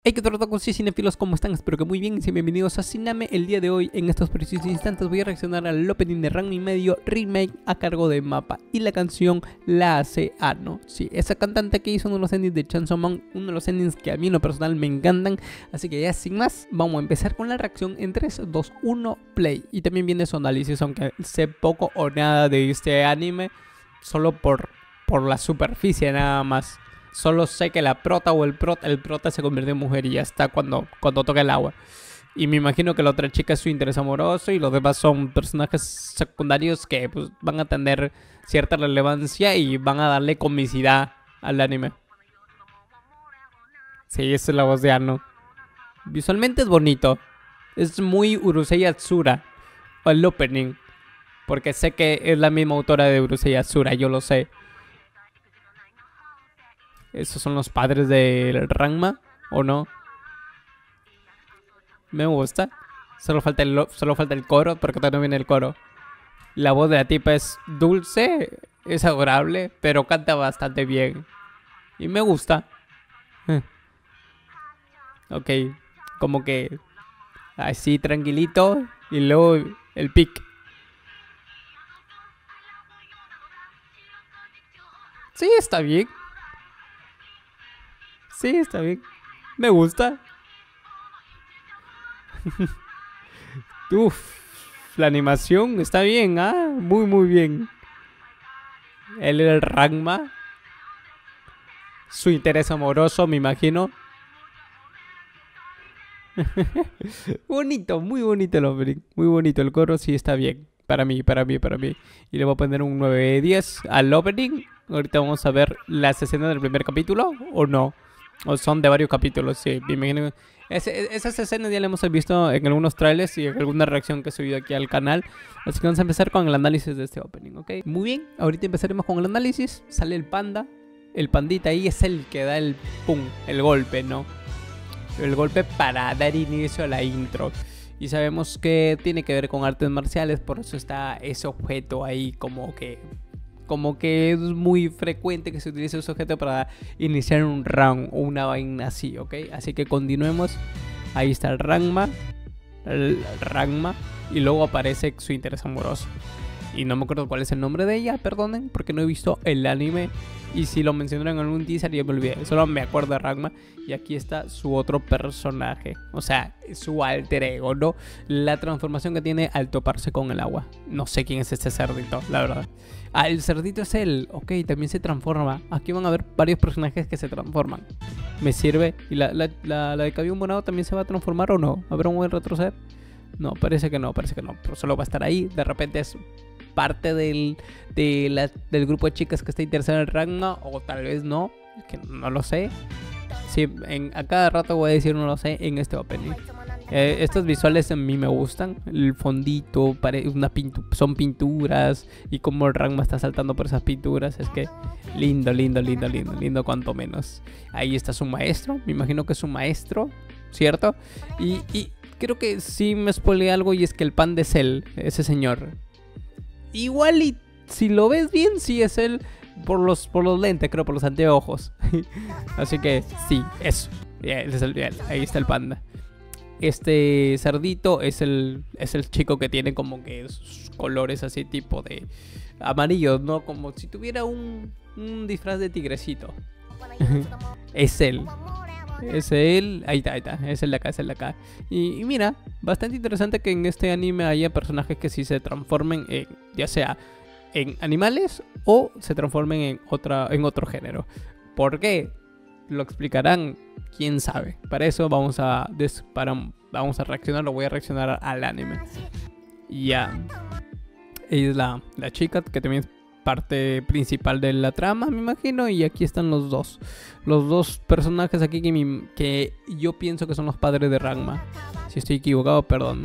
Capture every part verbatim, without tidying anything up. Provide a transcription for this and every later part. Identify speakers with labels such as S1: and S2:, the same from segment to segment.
S1: Hey, ¿qué tal, con cinéfilos? ¿Cómo están? Espero que muy bien y sean bienvenidos a Ciname. El día de hoy, en estos precisos instantes, voy a reaccionar al opening de Ranma y Medio Remake a cargo de Mappa. Y la canción la hace Ano. Sí, esa cantante que hizo uno de los endings de Chainsaw Man, uno de los endings que a mí en lo personal me encantan. Así que ya sin más, vamos a empezar con la reacción en tres, dos, uno, play. Y también viene su análisis, aunque sé poco o nada de este anime, solo por, por la superficie nada más. Solo sé que la prota o el prota, el prota se convierte en mujer y ya está cuando, cuando toca el agua. Y me imagino que la otra chica es su interés amoroso y los demás son personajes secundarios que pues, van a tener cierta relevancia y van a darle comicidad al anime. Sí, esa es la voz de Ano. Visualmente es bonito. Es muy Urusei Yatsura. O el opening. Porque sé que es la misma autora de Urusei Yatsura, yo lo sé. ¿Esos son los padres del Ranma? ¿O no? Me gusta. Solo falta el, solo falta el coro, porque todavía no viene el coro. La voz de la tipa es dulce, es adorable, pero canta bastante bien. Y me gusta. Ok, como que así tranquilito y luego el pic. Sí, está bien. Sí, está bien. Me gusta. Uf, la animación está bien, ¿ah? Muy, muy bien. Él era el Ranma. Su interés amoroso, me imagino. Bonito, muy bonito el opening. Muy bonito el coro, sí está bien. Para mí, para mí, para mí. Y le voy a poner un nueve de diez al opening. Ahorita vamos a ver las escenas del primer capítulo, ¿o no? O son de varios capítulos, sí, me imagino. Ese, esas escenas ya las hemos visto en algunos trailers y en alguna reacción que he subido aquí al canal. Así que vamos a empezar con el análisis de este opening, ¿ok? Muy bien, ahorita empezaremos con el análisis. Sale el panda. El pandita ahí es el que da el pum, el golpe, ¿no? El golpe para dar inicio a la intro. Y sabemos que tiene que ver con artes marciales, por eso está ese objeto ahí como que... Como que es muy frecuente que se utilice ese objeto para iniciar un round o una vaina así, ¿ok? Así que continuemos. Ahí está el Ranma. El Ranma. Y luego aparece su interés amoroso. Y no me acuerdo cuál es el nombre de ella, perdonen, porque no he visto el anime. Y si lo mencionaron en algún teaser ya me olvidé. Solo me acuerdo de Ranma. Y aquí está su otro personaje. O sea, su alter ego, ¿no? La transformación que tiene al toparse con el agua. No sé quién es este cerdito, la verdad. Ah, el cerdito es él. Ok, también se transforma. Aquí van a ver varios personajes que se transforman. Me sirve. ¿Y la, la, la, la de cabello morado también se va a transformar o no? ¿Habrá un buen retroceder? No, parece que no, parece que no. Pero solo va a estar ahí. De repente es parte del, de la, del grupo de chicas que está interesada en el Ranma. O tal vez no. Que no lo sé. Sí, en, a cada rato voy a decir no lo sé en este opening. Eh, estos visuales a mí me gustan. El fondito, una pintu son pinturas. Y como el Ranma está saltando por esas pinturas. Es que lindo, lindo, lindo, lindo, lindo cuanto menos. Ahí está su maestro. Me imagino que es su maestro, ¿cierto? Y, y creo que sí me spoileé algo. Y es que el panda es él, ese señor. Igual y si lo ves bien, sí es él. Por los, por los lentes, creo, por los anteojos. Así que sí, eso. Yeah, ese es el, yeah, ahí está el panda. Este cerdito es el, es el chico que tiene como que sus colores así tipo de amarillos, ¿no? Como si tuviera un, un disfraz de tigrecito. Es él. Es él. Ahí está, ahí está. Es el de acá, es el de acá. Y, y mira, bastante interesante que en este anime haya personajes que sí se transformen en, ya sea en animales o se transformen en, otra, en otro género. ¿Por qué? Lo explicarán, quién sabe. Para eso vamos a, des, para, vamos a reaccionar, lo voy a reaccionar al anime. Ya. Ella es la, la chica que también es parte principal de la trama, me imagino. Y aquí están los dos. Los dos personajes aquí que, mi, que yo pienso que son los padres de Ranma. Si estoy equivocado, perdón.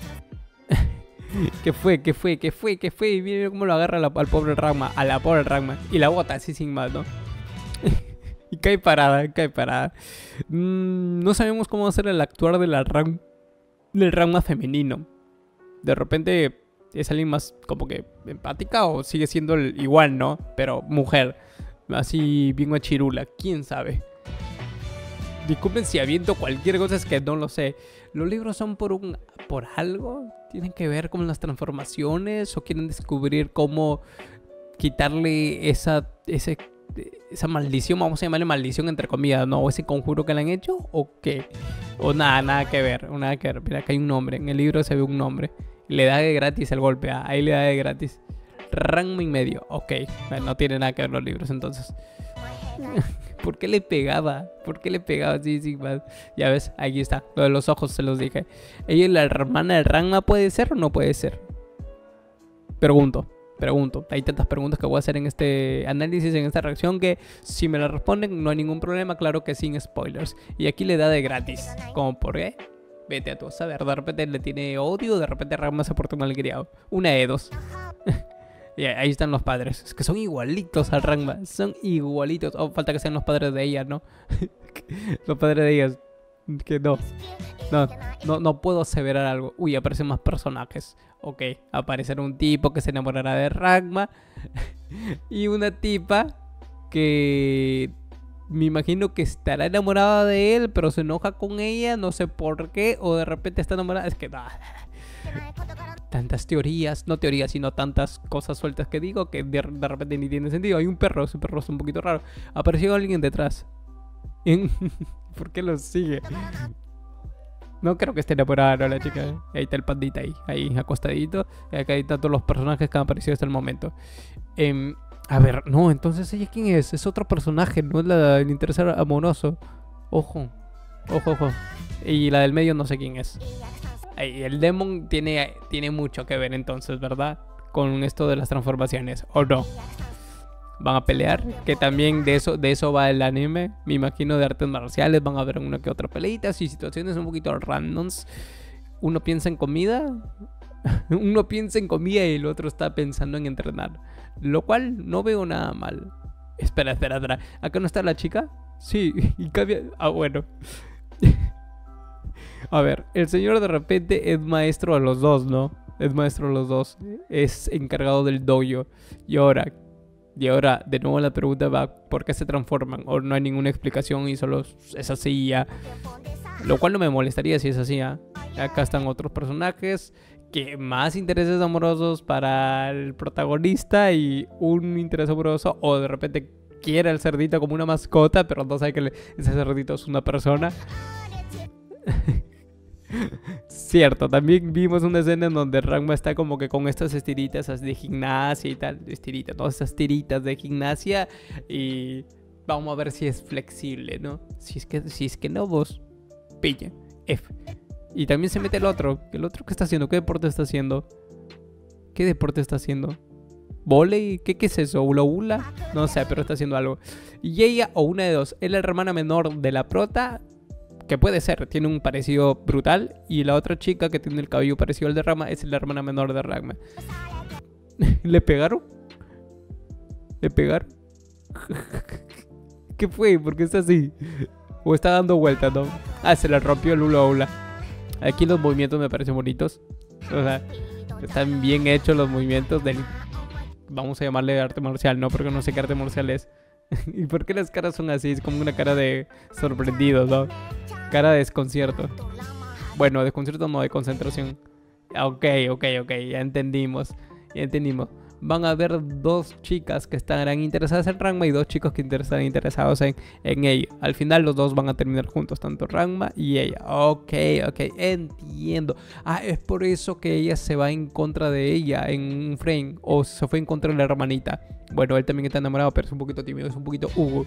S1: ¿Qué fue? ¿Qué fue? ¿Qué fue? ¿Qué fue? Y miren cómo lo agarra la, al pobre Ranma. A la pobre Ranma. Y la bota así sin más, ¿no? Y cae parada, cae parada. Mm, no sabemos cómo hacer el actuar de la Ram, del Ranma femenino. De repente es alguien más como que empática o sigue siendo el, igual, ¿no? Pero mujer. Así bien guachirula. ¿Quién sabe? disculpen si aviento cualquier cosa, es que no lo sé. ¿Los libros son por un por algo? ¿Tienen que ver con las transformaciones? ¿O quieren descubrir cómo quitarle esa, ese, esa maldición? Vamos a llamarle maldición entre comillas, ¿no? ¿O ese conjuro que le han hecho? ¿O qué? O nada, nada que ver, nada que ver. Mira, acá hay un nombre, en el libro se ve un nombre. Le da de gratis el golpe, ah, ahí le da de gratis. Ranma y medio, ok. No tiene nada que ver los libros entonces. ¿Por qué le pegaba? ¿Por qué le pegaba? Sí, sí, más. Ya ves, aquí está. Lo de los ojos se los dije. ¿Ella la hermana de Ranma puede ser o no puede ser? Pregunto, pregunto. Hay tantas preguntas que voy a hacer en este análisis, en esta reacción, que si me la responden no hay ningún problema, claro que sin spoilers. Y aquí le da de gratis. ¿Cómo por qué? Vete a tu saber. De repente le tiene odio, de repente Ranma se porta malcriado. Una de dos. Y ahí están los padres. Es que son igualitos al Ranma. Son igualitos. Oh, falta que sean los padres de ella, ¿no? Los padres de ellas. Que no. No, no, no puedo aseverar algo. Uy, aparecen más personajes. Ok, aparecerá un tipo que se enamorará de Ranma. Y una tipa que me imagino que estará enamorada de él, pero se enoja con ella, no sé por qué. O de repente está enamorada. Es que no. Tantas teorías, no teorías, sino tantas cosas sueltas que digo que de, de repente ni tiene sentido. Hay un perro, ese perro es un poquito raro. Apareció alguien detrás. ¿Por qué lo sigue? No creo que esté enamorada, ¿no? La chica. Ahí está el pandita ahí, ahí acostadito. Y acá hay todos los personajes que han aparecido hasta el momento. Eh, a ver, no, entonces ella quién es? Es otro personaje, no es la del interesar amoroso. Ojo, ojo, ojo. Y la del medio no sé quién es. El Demon tiene, tiene mucho que ver entonces, ¿verdad? Con esto de las transformaciones, ¿o no? Van a pelear, que también de eso, de eso va el anime. Me imagino de artes marciales, van a haber una que otra peleita y situaciones un poquito randoms. Uno piensa en comida, uno piensa en comida y el otro está pensando en entrenar. Lo cual no veo nada mal. Espera, espera, espera. ¿Acá no está la chica? Sí, y cambia... Ah, bueno. A ver, el señor de repente es maestro a los dos, ¿no? Es maestro a los dos. Es encargado del dojo. Y ahora, y ahora de nuevo la pregunta va, ¿por qué se transforman? O no hay ninguna explicación y solo es así ya. Lo cual no me molestaría si es así, ¿eh? Acá están otros personajes que más intereses amorosos para el protagonista y un interés amoroso. O de repente quiere al cerdito como una mascota, pero no sabe que le, ese cerdito es una persona. Cierto, también vimos una escena en donde Ranma está como que con estas estiritas de gimnasia y tal, estiritas, todas esas tiritas de gimnasia, y vamos a ver si es flexible, ¿no? Si es que, si es que no, vos pilla, F. Y también se mete el otro, el otro que está haciendo, ¿qué deporte está haciendo? ¿Qué deporte está haciendo? ¿Voley? ¿Qué, qué es eso? ¿Hula hula? No sé, pero está haciendo algo. Y ella, o una de dos, es la hermana menor de la prota, que puede ser, tiene un parecido brutal. Y la otra chica que tiene el cabello parecido al de Ranma es la hermana menor de Ranma. ¿Le pegaron? ¿Le pegaron? ¿Qué fue? ¿Por qué está así? ¿O está dando vueltas, no? Ah, se le rompió el hula hula. Aquí los movimientos me parecen bonitos. O sea, están bien hechos los movimientos del... Vamos a llamarle arte marcial, ¿no? Porque no sé qué arte marcial es. ¿Y por qué las caras son así? Es como una cara de sorprendido, ¿no? Cara de desconcierto. Bueno, desconcierto no, de concentración. Ok, ok, ok, ya entendimos. Ya entendimos. Van a haber dos chicas que estarán interesadas en Ranma y dos chicos que estarán interesados en, en ella. Al final los dos van a terminar juntos, tanto Ranma y ella. Ok, ok, entiendo. Ah, es por eso que ella se va en contra de ella en un frame. O se fue en contra de la hermanita. Bueno, él también está enamorado, pero es un poquito tímido, es un poquito Hugo.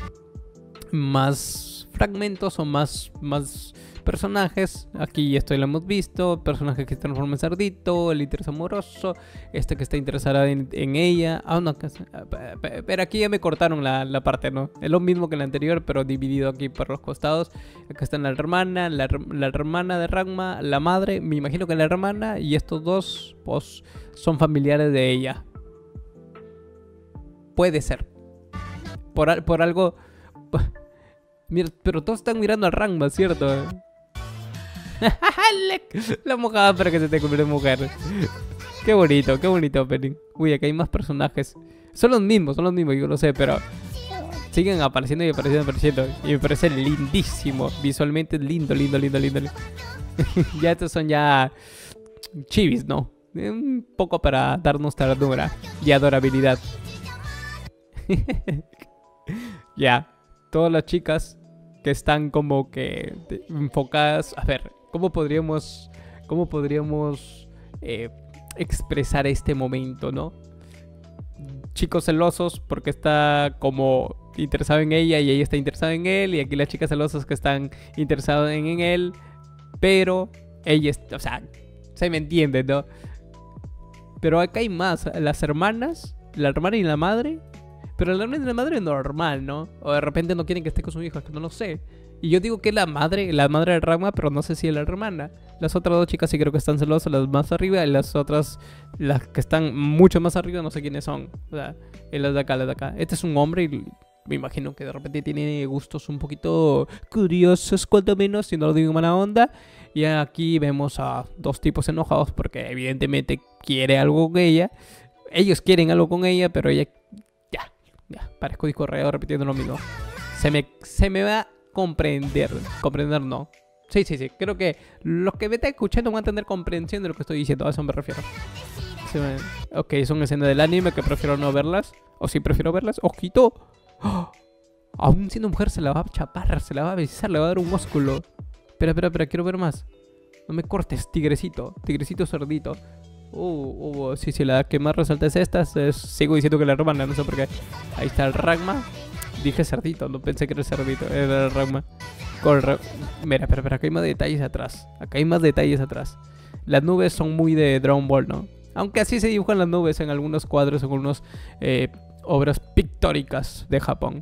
S1: Más fragmentos o más... más personajes, aquí esto lo hemos visto, personaje que se transforma en cerdito, el interés amoroso, este que está interesada en, en ella, ah no, pero aquí ya me cortaron la, la parte, ¿no? Es lo mismo que la anterior, pero dividido aquí por los costados. Acá están la hermana, la, la hermana de Ranma, la madre, me imagino que la hermana, y estos dos, pues, son familiares de ella. Puede ser. Por, por algo... Mira, pero todos están mirando a Ranma, ¿cierto? La mojada para que se te convierta en mujer. Qué bonito, qué bonito opening. Uy, acá hay más personajes. Son los mismos, son los mismos, yo lo sé, pero siguen apareciendo y apareciendo y apareciendo. Y me parece lindísimo. Visualmente lindo, lindo, lindo, lindo. lindo. Ya estos son ya chivis, ¿no? Un poco para darnos ternura y adorabilidad. Ya, todas las chicas que están como que enfocadas. A ver, ¿cómo podríamos, cómo podríamos eh, expresar este momento, ¿no? Chicos celosos porque está como interesado en ella y ella está interesada en él. Y aquí las chicas celosas que están interesadas en, en él, pero ella, o sea, se me entiende, ¿no? Pero acá hay más. Las hermanas, la hermana y la madre. Pero la hermana y la madre es normal, ¿no? O de repente no quieren que esté con su hijo, es que no lo sé. Y yo digo que es la madre, la madre de Ragma, pero no sé si es la hermana. Las otras dos chicas sí creo que están celosas, las más arriba. Y las otras, las que están mucho más arriba, no sé quiénes son. O sea, las de acá, las de acá. Este es un hombre y me imagino que de repente tiene gustos un poquito curiosos, cuanto menos, si no lo digo en mala onda. Y aquí vemos a dos tipos enojados porque evidentemente quiere algo con ella. Ellos quieren algo con ella, pero ella... Ya, ya, parezco disco rayado repitiendo lo mismo. Se me, se me va a comprender. Comprender no. Sí, sí, sí. Creo que los que me están escuchando van a tener comprensión de lo que estoy diciendo. A eso me refiero. Se me... Ok, son escenas del anime que prefiero no verlas. O sí prefiero verlas. ¡Ojito! ¡Oh! Aún siendo mujer se la va a chapar, se la va a besar, le va a dar un músculo. Espera, espera, espera, quiero ver más. No me cortes, tigrecito. Tigrecito cerdito. Uh, uh, sí, sí, la que más resalta es esta. Es, sigo diciendo que la hermana, no sé por qué. Ahí está el Ragma. Dije cerdito, no pensé que era cerdito. Era el Ragma. Con Ra... Mira, espera, espera, acá hay más detalles atrás. Acá hay más detalles atrás. Las nubes son muy de Dragon Ball, ¿no? Aunque así se dibujan las nubes en algunos cuadros, en algunas eh, obras pictóricas de Japón.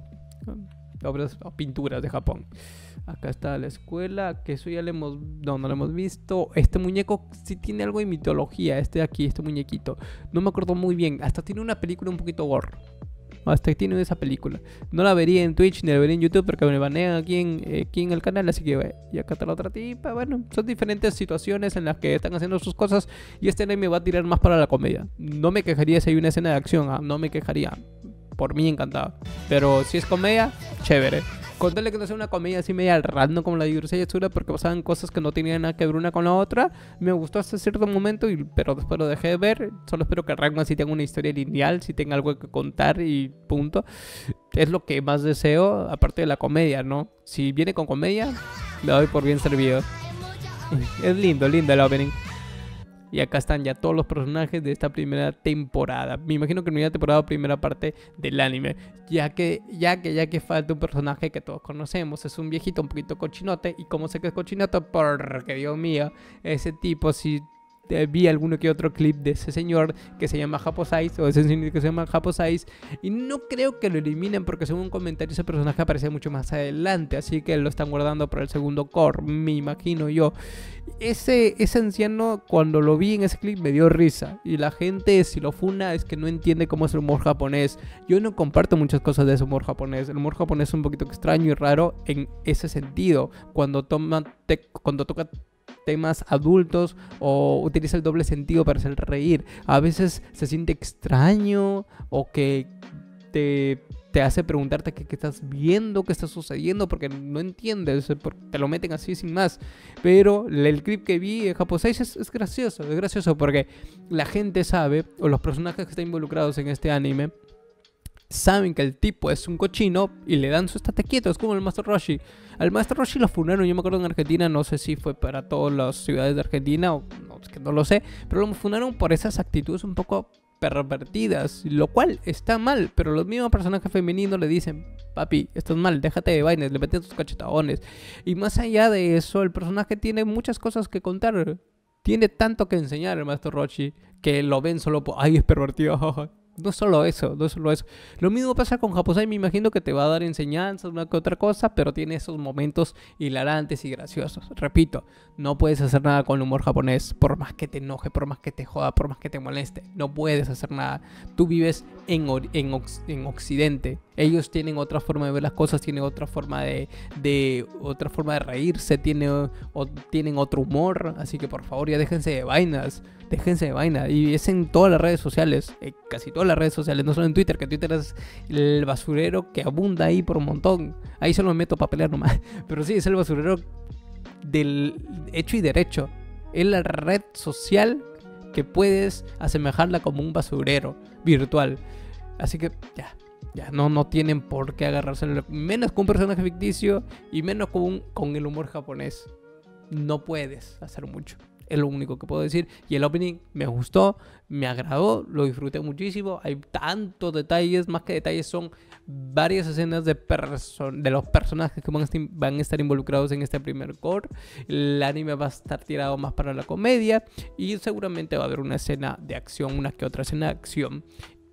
S1: Obras o pinturas de Japón. Acá está la escuela, que eso ya lo hemos... No, no lo hemos visto. Este muñeco sí tiene algo de mitología. Este de aquí, este muñequito. No me acuerdo muy bien. Hasta tiene una película un poquito gore. Hasta tiene esa película. No la vería en Twitch ni la vería en YouTube porque me banean aquí en, eh, aquí en el canal. Así que, eh, y acá está la otra tipa. Bueno, son diferentes situaciones en las que están haciendo sus cosas. Y este anime va a tirar más para la comedia. No me quejaría si hay una escena de acción. ¿eh? No me quejaría. Por mí encantado. Pero si es comedia, chévere. Contarle que no sea una comedia así media random como la de Yurusei Yatsura, porque pasaban cosas que no tenían nada que ver una con la otra. Me gustó hasta cierto momento, y, pero después lo dejé de ver. Solo espero que Ragman sí tenga una historia lineal, si tenga algo que contar y punto. Es lo que más deseo, aparte de la comedia, ¿no? Si viene con comedia, le doy por bien servido. Es lindo, lindo el opening. Y acá están ya todos los personajes de esta primera temporada. Me imagino que primera temporada o primera parte del anime. Ya que, ya que, ya que falta un personaje que todos conocemos. Es un viejito un poquito cochinote. ¿Y cómo sé que es cochinote? Porque, Dios mío, ese tipo si... vi alguno que otro clip de ese señor que se llama Japosais, o ese señor que se llama Japosais, y no creo que lo eliminen porque según un comentario ese personaje aparece mucho más adelante, así que lo están guardando para el segundo core, me imagino yo. Ese, ese anciano, cuando lo vi en ese clip me dio risa, y la gente si lo funa es que no entiende cómo es el humor japonés. Yo no comparto muchas cosas de ese humor japonés. El humor japonés es un poquito extraño y raro en ese sentido, cuando toma te, cuando toca temas adultos o utiliza el doble sentido para hacer reír. A veces se siente extraño o que te, te hace preguntarte qué, qué estás viendo, qué está sucediendo, porque no entiendes, porque te lo meten así sin más. Pero el clip que vi de Japosais es, es gracioso, es gracioso porque la gente sabe, o los personajes que están involucrados en este anime saben que el tipo es un cochino y le dan su estate quieto. Es como el Master Roshi. Al Master Roshi lo funaron, yo me acuerdo en Argentina, no sé si fue para todas las ciudades de Argentina o no, es que no lo sé, pero lo funaron por esas actitudes un poco pervertidas, lo cual está mal, pero los mismos personajes femeninos le dicen: papi, estás mal, déjate de vainas, le meten tus cachetadones. Y más allá de eso, el personaje tiene muchas cosas que contar, tiene tanto que enseñar el Master Roshi, que lo ven solo por, ay, es pervertido. No es solo eso, no es solo eso. Lo mismo pasa con Japosai, me imagino que te va a dar enseñanzas, una que otra cosa, pero tiene esos momentos hilarantes y graciosos. Repito, no puedes hacer nada con el humor japonés, por más que te enoje, por más que te joda, por más que te moleste. No puedes hacer nada. Tú vives en, en, en Occidente, Ellos tienen otra forma de ver las cosas, tienen otra forma de, de otra forma de reírse, tiene, o, tienen otro humor. Así que por favor ya déjense de vainas, déjense de vainas. Y es en todas las redes sociales, eh, casi todas las redes sociales, no solo en Twitter, que Twitter es el basurero que abunda ahí por un montón. Ahí solo me meto para pelear nomás. Pero sí, es el basurero del hecho y derecho. Es la red social que puedes asemejarla como un basurero virtual. Así que ya. Ya, no, no tienen por qué agarrarse, menos con un personaje ficticio y menos con, un, con el humor japonés. No puedes hacer mucho. Es lo único que puedo decir. Y el opening me gustó, me agradó, lo disfruté muchísimo. Hay tantos detalles, más que detalles son varias escenas de, de los personajes que van a, estar, van a estar involucrados en este primer core. El anime va a estar tirado más para la comedia y seguramente va a haber una escena de acción, una que otra escena de acción.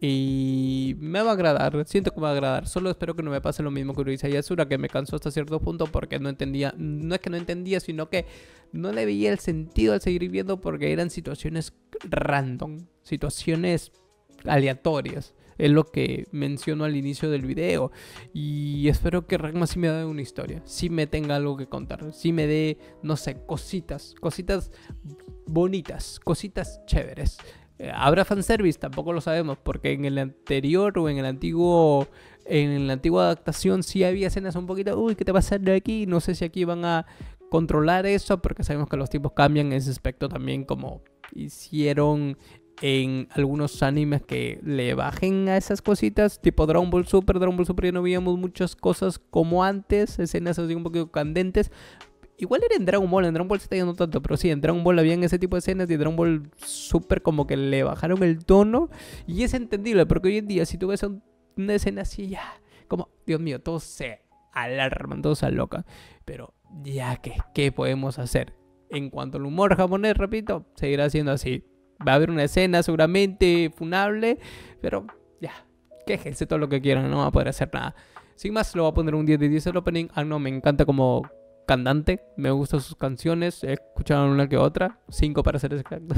S1: Y me va a agradar, siento que me va a agradar. Solo espero que no me pase lo mismo que Urusei Yatsura, que me cansó hasta cierto punto porque no entendía. No es que no entendía, sino que no le veía el sentido al seguir viendo porque eran situaciones random, situaciones aleatorias. Es lo que menciono al inicio del video. Y espero que Ranma sí me dé una historia, sí me tenga algo que contar, sí me dé, no sé, cositas, cositas bonitas, cositas chéveres. ¿Habrá fanservice? Tampoco lo sabemos, porque en el anterior o en el antiguo, en la antigua adaptación sí había escenas un poquito, uy, ¿qué te va a hacer de aquí? No sé si aquí van a controlar eso, porque sabemos que los tiempos cambian en ese aspecto también, como hicieron en algunos animes que le bajen a esas cositas, tipo Dragon Ball Super. Dragon Ball Super ya no veíamos muchas cosas como antes, escenas así un poquito candentes. Igual era en Dragon Ball, en Dragon Ball Z ya no tanto, pero sí, en Dragon Ball habían ese tipo de escenas y en Dragon Ball Super como que le bajaron el tono. Y es entendible, porque hoy en día si tú ves una escena así, ya, como, Dios mío, todos se alarman, todos se alocan. Pero ya, ¿qué, qué podemos hacer? En cuanto al humor japonés, repito, seguirá siendo así. Va a haber una escena seguramente funable, pero ya, quéjense todo lo que quieran, no va a poder hacer nada. Sin más, lo voy a poner un diez de diez el opening. Ah, no, me encanta como cantante, me gustan sus canciones, he escuchado una que otra, cinco para ser exacto.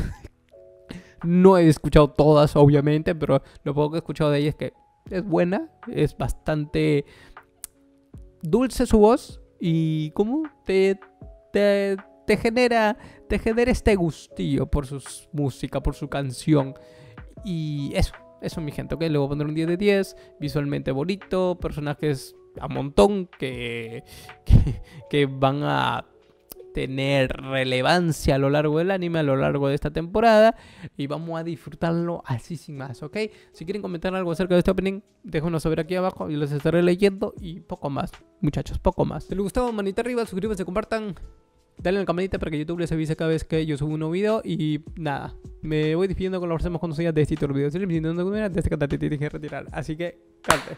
S1: No he escuchado todas, obviamente, pero lo poco que he escuchado de ella es que es buena, es bastante dulce su voz y como te, te, te genera te genera este gustillo por su música, por su canción. Y eso, eso mi gente, ok, le voy a poner un diez de diez, visualmente bonito, personajes a montón que, que, que van a tener relevancia a lo largo del anime, a lo largo de esta temporada, y vamos a disfrutarlo así sin más, ¿ok? Si quieren comentar algo acerca de este opening, déjenos saber aquí abajo y los estaré leyendo, y poco más, muchachos, poco más. Si les gustó, manita arriba, suscríbanse, compartan, dale a la campanita para que YouTube les avise cada vez que yo subo un nuevo video. Y nada, me voy despidiendo con los hacemos cuando sea de este video. Si les de este canal te dije retirar, así que cante.